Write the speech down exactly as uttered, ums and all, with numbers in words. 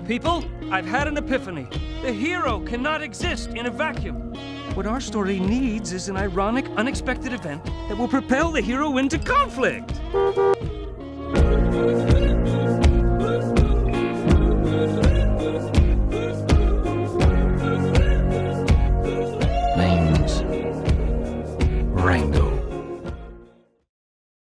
People, I've had an epiphany. The hero cannot exist in a vacuum. What our story needs is an ironic, unexpected event that will propel the hero into conflict.